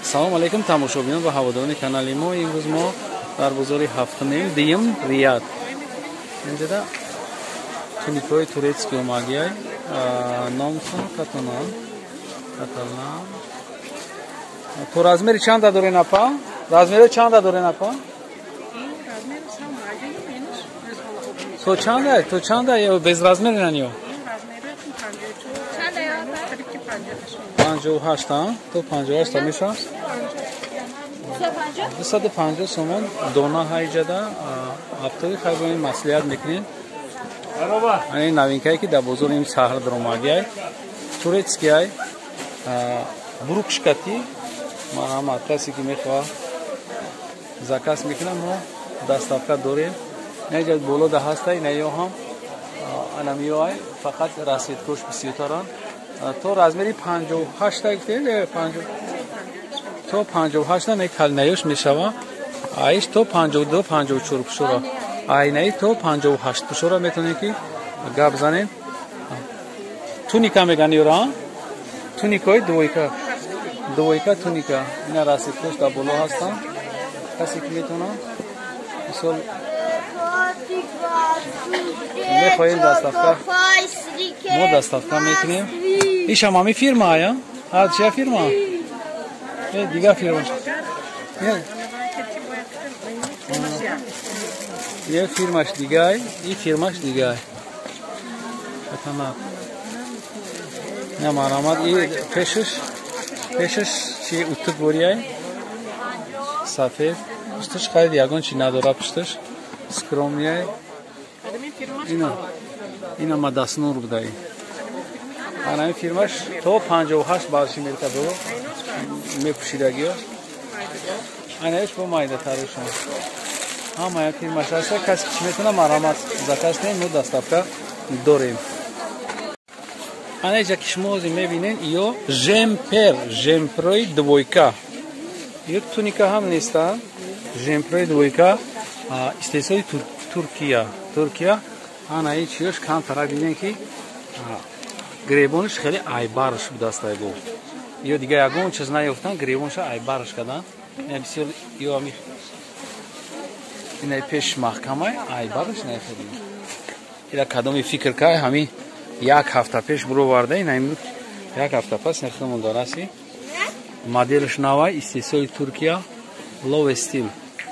Салом алейкум тамошобинон ва ҳаводорони канали мо. Имрӯз мо дар бозори ҳафтумем Дим Рияд. Инҷода туникои турецки омагиай. Номсон катонам. Каталам. То размери чанда дорен апа? Размери чанда дорен апа? То чанда? То чанда ё без размери нанё? 58 то 58 меша 250 сомон дона ҳайҷада ҳафтаи хайвони маслиҳат мекунем. Ани новинкае ки дар бозори ин шаҳр даромадиай турецкиай бурукшкати марҳамат касе ки мехоҳад заказ мекунам мо доставка дорем. наҷа болода ҳастай наё ҳам анамиёай фақат расветкош бисётаран то размери 58 гуфтед 50 то 58 мекал наёш мешава айш то 52 54 пушора айнаи то 58 пушора метонем ки гап занем. Туника меган ёра туникои двойка туника ина расветкош дар боло ҳастан касе ки метона мисол мехоҳем доставка мо доставка мекунем. Ишам ҳами фирма ая? Ҳар чия фирма? Дига фирма. Е фирмаш дигай, и фирмаш дигай. Тамам. Я марҳамат и пешаш чи утук борияй? Сафед. Пушташ хайд ягон чи надора пушташ. Скромняй. Ина мадаснур будай. Анами фирмаш то 58 барши мерка боло мепушидагиё. Анаеш бо майда тарушон. Ҳамая фирмаш аста каси чи метона марҳамат заказ нем мо доставка дорем. Анаҷа ки шумо ҳозир мебинен ё жемпрои двойка. Ё туника ҳам неста. Жемпрои двойка истеҳсоли Туркия. Анаи чиёш камтара бинен ки гребонаш хеле айбарш будастай бо. Ё дига ягон чиз наёфтан гребонша айбарш кадан. Ина бисёр ё ами инаи пеш маҳкамай айбарш наёфтан. Ила кадоми фикр кай ҳами як ҳафта пеш буроварда ина имрӯз як ҳафта пас нерхамон дораси. Моделш навай истеҳсоли Туркия лов стил.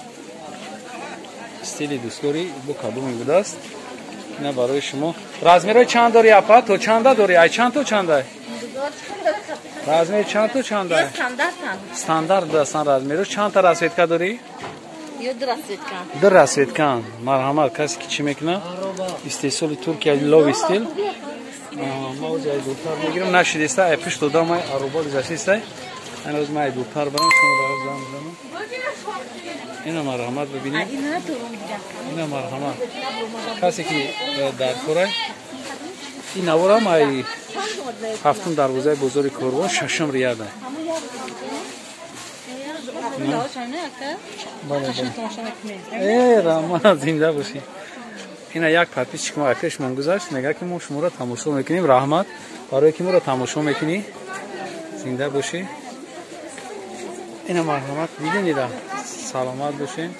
Стили дӯстдорӣ бо кадоми будааст. Ина барои шумо. Размери чанд дори апа? То чанда дори? Ай чанд то чандай? Размери чанд то чандай? Стандарт дастан размери. Чанд та расветка дори? Ё ду расветка. Ду расветка. Марҳамат касе ки чӣ мекуна? Истеҳсоли Туркия лов стил. Ма оҷа ай дуртар мегирам. Нашидеста ай пиш додам ай аробо гузаштестай. Ана оз ма ай дуртар барам шумо ро зам занам. Ина марҳамат бибинем. Ина марҳамат. Касе ки дар корай. Ин наворам ай ҳафтум дарвозаи бозори Корвон шашум Рияд. Рама зинда бошӣ. Ина як подпис чикмо ай пеш мон гузашт мега ки мо шуморо тамошо мекунем. Раҳмат барое ки моро тамошо мекунӣ. Зинда бошӣ. Ина марҳамат бибинида. Саломат бошем.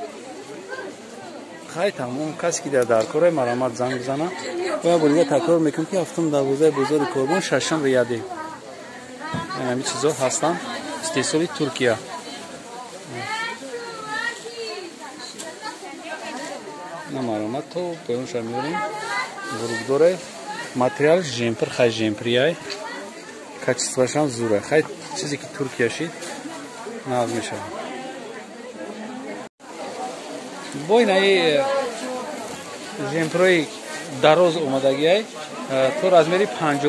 Хай тамом касе ки дар кораи марҳамат занг бизана. Боя борига такрор мекунам ки ҳафтум дарвозаи бозори Корбон шашам Риядӣ. Ҳамин чизо ҳастанд. Истеҳсоли Туркия. На марҳамат то поёнша меорем. Бурукдоре материал жемпр хай жемприяй. Качествашам зура. Хай чизе ки Туркия шид нағз мешавад. Бо инаи жемпрои дароз омадагиай то размери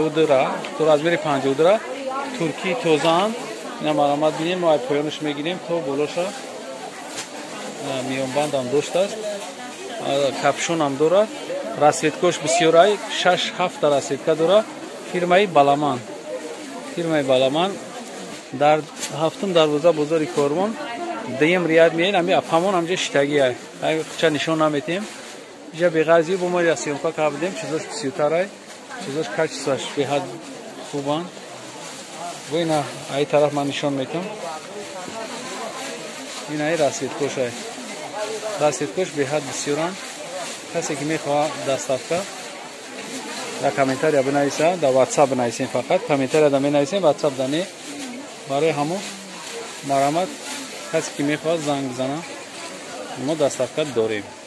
52 турки тозаанд. Ина марҳамат бинем мо ай поёнаш мегирем то болоша миёнбандам доштааст. Капшонам дорад. Расветкош бисёр ай 6-7 расветка дорад. Фирмаи Баламан дар ҳафтум дарвоза бозори Корвон Дим Рияд меен ами апамон амҷа шитагиай. Ай хуча нишон наметем. Ҷа беғазӣ бо мо съёмка кардем, чизош бисёртарай, чизош качестваш беҳад хубанд. وینا ای طرف من نشان میتونم. این ای رسیدکش ای رسیدکش به حد بسیارن. کسی که میخواد دستافکا در کامنتاری بنویسه، در واتساپ بنویسین، فقط کامنتاری در بنویسین، واتساپ دانی برای همون مرامت کسی که میخواد زنگ بزنه ما دستافکا داریم.